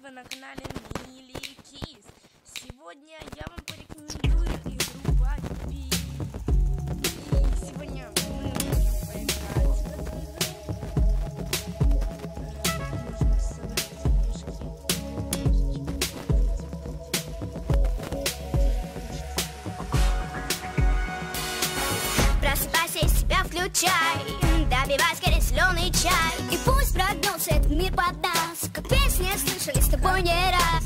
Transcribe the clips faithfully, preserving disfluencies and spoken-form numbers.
вы на канале Мили Кис. Сегодня я вам порекомендую игру Вапи. И сегодня мы будем поиграть в эту игру. Нужно собрать денежки. Просыпайся и себя включай, добивай скорее зеленый чай. И пусть прогнулся этот мир под нас, как песни слышали с тобой не раз.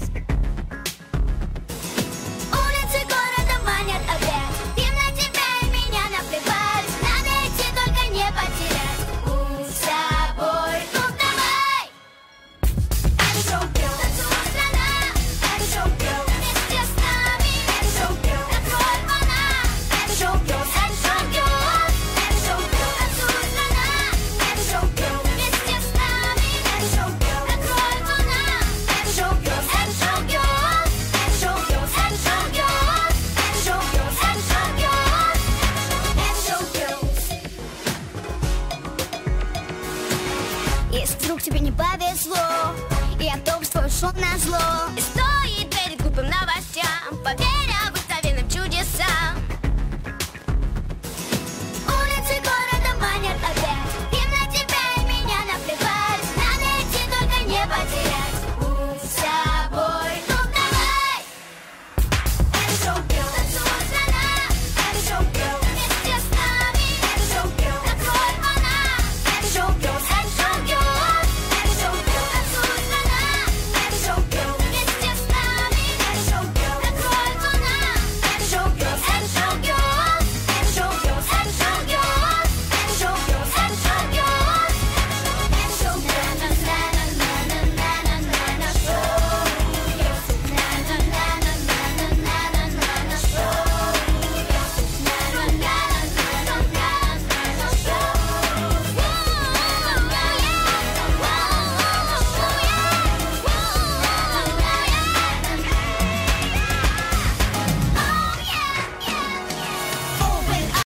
Улицы города манят опять, им на тебя и меня наплевать. Надо идти, только не потерять путь с собой. Ну давай! Это шоу Girl, танцует страна. Это шоу Girl, вместе с нами. Это шоу Girl, открой фона. Это шоу Girl, это шоу Girl. Это шоу Girl, танцует страна. Это шоу Girl, вместе с нами. Это шоу Girl, открой фона. Это шоу Girl, это шоу Girl. Это шоу Girl, это шоу Girl. Это шоу Girl, это шоу Girl. Это шоу Girl. Если вдруг тебе не повезло и автобус твой ушел назло,